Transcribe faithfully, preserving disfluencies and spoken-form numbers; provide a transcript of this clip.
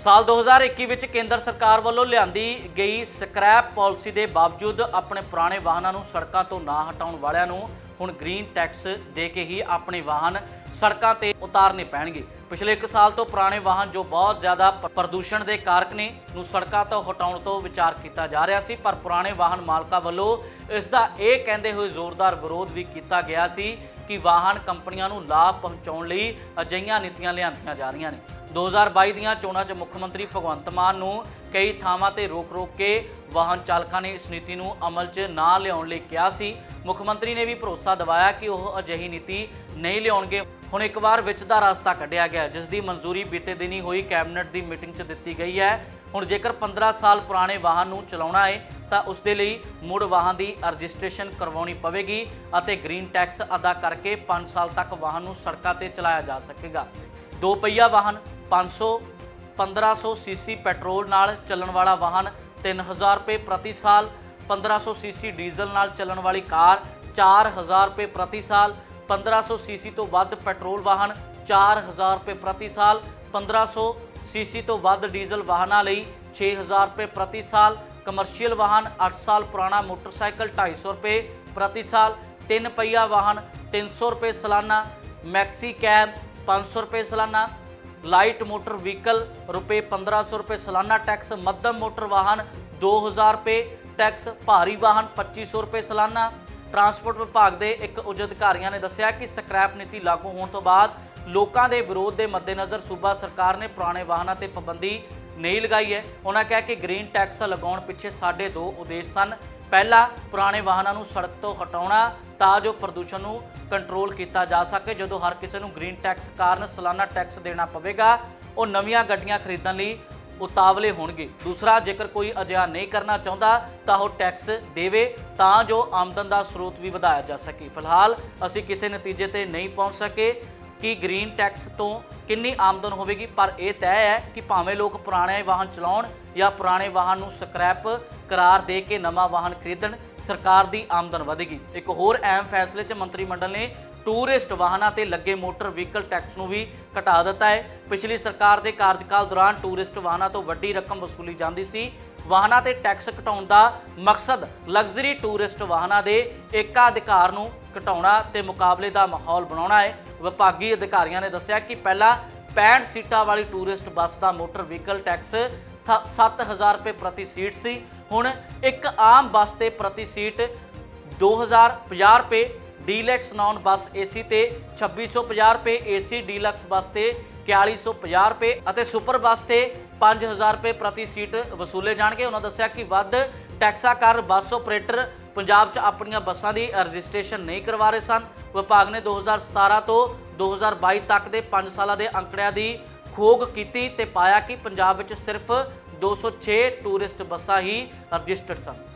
साल दो हज़ार इक्की विच केंद्र सरकार वालों लिआंदी गई स्क्रैप पॉलिसी के बावजूद अपने पुराने वाहनों नूं सड़कों तो ना हटाउण वालिआं नूं हुण ग्रीन टैक्स दे के ही अपने वाहन सड़कों ते उतारने पैणगे। पिछले एक साल तो पुराने वाहन जो बहुत ज़्यादा प्रदूषण के कारक ने नूं सड़कों तो हटाउण तो विचार किया जा रहा सी, पर पुराने वाहन मालकां वल्लों इसका यह कहते हुए जोरदार विरोध भी किया गया सी कि वाहन कंपनियां नूं लाभ पहुँचाउण लई अजिहियां नीतियां लिआंदियां जा रहीआं ने। दो हज़ार बाई दीआं चोणां च मुख्यमंत्री भगवंत मान नूं कई थावां ते रोक रोक के वाहन चालकां ने इस नीति नूं अमल च ना लिआउण लई कहा सी। मुख्यमंत्री ने भी भरोसा दिवाया कि वह अजिही नीति नहीं लिआउणगे। हुण एक बार विच दा रास्ता कढिया गया, जिस दी मंजूरी बीते दिनी हुई कैबिनेट की मीटिंग च दित्ती गई है। हुण जेकर पंद्रह साल पुराने वाहन नूं चलाउणा है तां उस दे लई मुड़ वाहन की रजिस्ट्रेशन करवाउणी पवेगी अते ग्रीन टैक्स अदा करके पाँच साल तक वाहन नूं सड़कां ते चलाया जा सकेगा। दो पहिया वाहन पाँच सौ पंद्रह सौ सी सी पेट्रोल नाल चलण वाला वाहन तीन हज़ार रुपये प्रति साल, पंद्रह सौ सी सी डीजल नाल चलण वाली कार चार हज़ार रुपये प्रति साल, पंद्रह सौ सी सी तो वध पेट्रोल वाहन चार हज़ार रुपये प्रति साल, पंद्रह सौ सी सी तो वध डीजल वाहनों लई छे हज़ार रुपये प्रति साल, कमर्शियल वाहन अठ साल पुराना मोटरसाइकिल ढाई सौ रुपये प्रति साल, तीन पहिया वाहन तीन सौ रुपये सालाना, मैक्सी कैब पाँच सौ रुपये सालाना, लाइट मोटर व्हीकल रुपये पंद्रह सौ रुपये सालाना टैक्स, मध्यम मोटर वाहन दो हज़ार रुपये टैक्स, भारी वाहन पच्ची सौ रुपये सालाना। ट्रांसपोर्ट विभाग के एक उच्च अधिकारियों ने दस्सिया कि स्क्रैप नीति लागू होने तो बाद लोगों के विरोध के मद्देनज़र सूबा सरकार ने पुराने वाहनों पर पाबंदी नहीं लगाई है। उन्होंने कहा कि ग्रीन टैक्स लगाने पिछे साढ़े दो उद्देश्य सन। पहला, पुराने वाहनों सड़क तो हटाउणा तां जो प्रदूषण नूं कंट्रोल किया जा सके। जो हर किसी को ग्रीन टैक्स कारण सालाना टैक्स देना पवेगा, वो नवीं गड्डियां खरीदण लई उतावले होणगे। दूसरा, जेकर कोई अजिहा नहीं करना चाहता तो वह टैक्स देवे तां जो आमदन का स्रोत भी वधाया जा सके। फिलहाल असीं किसी नतीजे ते नहीं पहुँच सके कि ग्रीन टैक्स तो कितनी आमदन होगी, पर यह तय है कि भावें लोग पुराने वाहन चलाउण या पुराने वाहन नूं स्क्रैप करार दे के नवां वाहन खरीदण, सरकार की आमदन वधेगी। एक होर अहम फैसले च मंत्रिमंडल ने टूरिस्ट वाहनों ते लगे मोटर व्हीकल टैक्स नूं भी घटा दिता है। पिछली सरकार के कार्यकाल दौरान टूरिस्ट वाहनों तो वड्डी रकम वसूली जाती सी। वाहनों ते टैक्स घटाउण दा मकसद लग्जरी टूरिस्ट वाहनों के एकाधिकार नूं घटाउणा ते मुकाबले का माहौल बनाउणा है। विभागी अधिकारियों ने दस्सिया कि पहला पैंठ सीटां वाली टूरिस्ट बस का मोटर व्हीकल टैक्स सत्त हज़ार रुपये प्रति सीट सी। हुण एक आम बस ते प्रति सीट दो हज़ार पचास रुपये, डीलैक्स नॉन बस ए सी ते छब्बी सौ पचास रुपये, ए सी डीलैक्स बस ते इक्याली सौ पचास रुपये और सुपर बस ते पाँच हज़ार रुपये प्रति सीट वसूले जाएंगे। उन्होंने दस्सिया कि वध टैक्सा कर बस ऑपरेटर पंजाब च अपनी बसां की रजिस्ट्रेशन नहीं करवा रहे सन। विभाग ने दो हज़ार सतारा तो दो हज़ार बाई तक के पाँच साल के अंकड़ियां की खोज की ते पाया कि पंजाब विच सिर्फ दो सौ छे टूरिस्ट बसां ही रजिस्टर्ड सन।